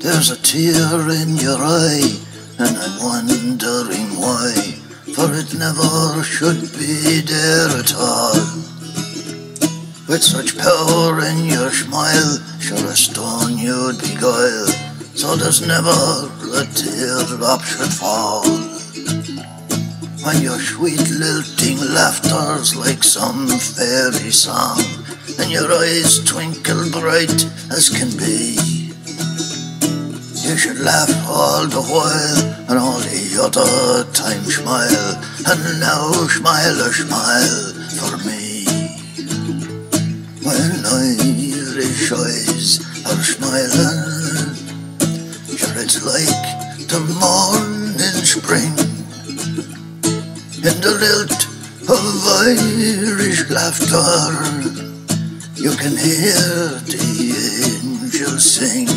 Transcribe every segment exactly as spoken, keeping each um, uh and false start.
There's a tear in your eye, and I'm wondering why, for it never should be there at all. With such power in your smile, sure a stone you'd beguile, so there's never a teardrop should fall. When your sweet lilting laughter's like some fairy song, and your eyes twinkle bright as can be, you should laugh all the while, and all the other time smile, and now smile a smile for me. When Irish eyes are smiling, sure it's like the morning spring. In the lilt of Irish laughter, you can hear the angels sing.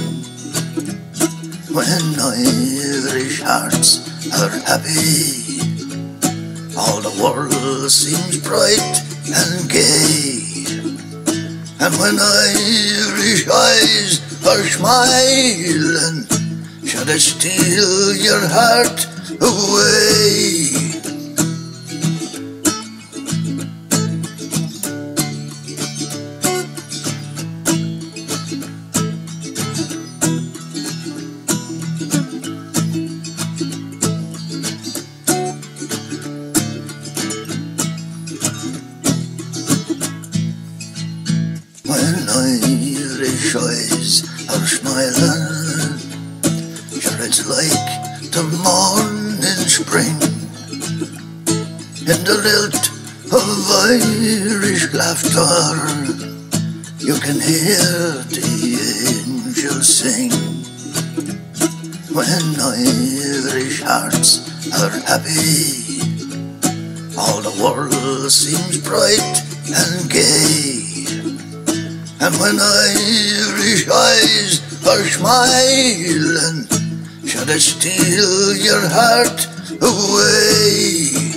When Irish hearts are happy, all the world seems bright and gay. And when Irish eyes are smiling, should I steal your heart away? When Irish eyes are smiling, sure it's like the morning spring. In the lilt of Irish laughter, you can hear the angels sing. When Irish hearts are happy, all the world seems bright and gay. And when Irish eyes are smiling, should I steal your heart away?